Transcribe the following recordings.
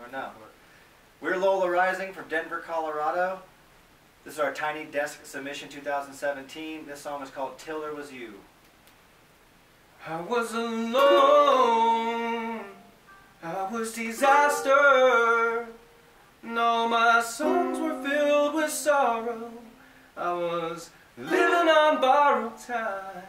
Or no? We're Lola Rising from Denver, Colorado. This is our Tiny Desk submission 2017. This song is called Till There Was You. I was alone, I was disaster, and all my songs were filled with sorrow. I was living on borrowed time.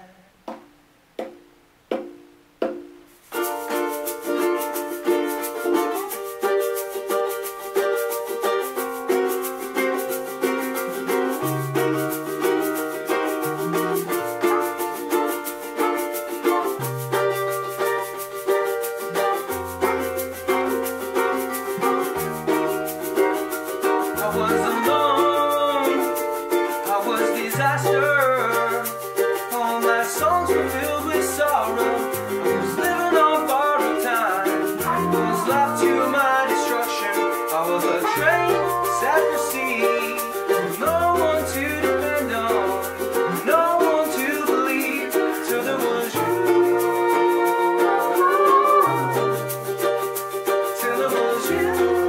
I was alone, I was disaster. All my songs were filled with sorrow. I was living on borrowed time. I was left to my destruction. I was a train set for sea, with no one to depend on, no one to believe, till there was you. Till there was you.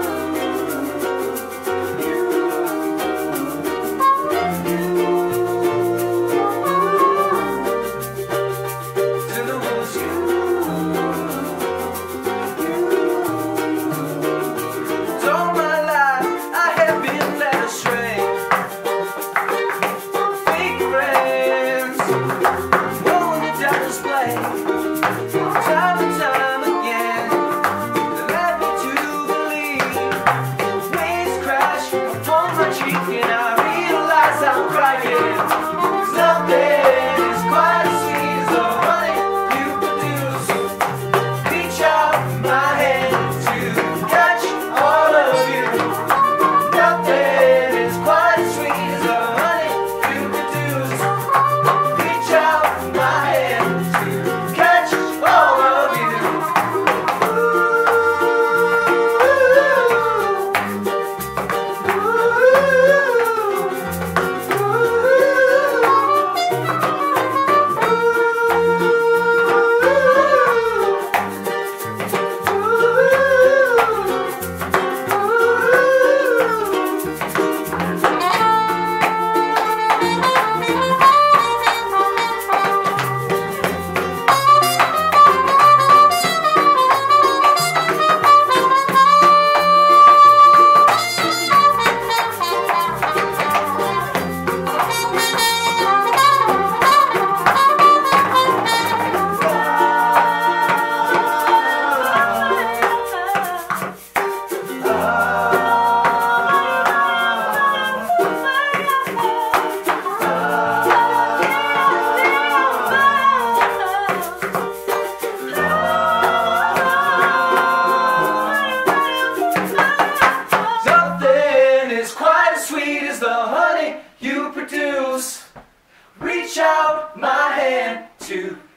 Time and time again, they led me to believe. Waves crash upon my cheek, and I realize I'm crying. 'Cause nothing is quite as sweet as the honey you produce. Reach out my hand to catch all of you. Nothing is quite as sweet as the honey you produce. Reach out my hand to catch all of you. Sweet as the honey you produce. Reach out my hand to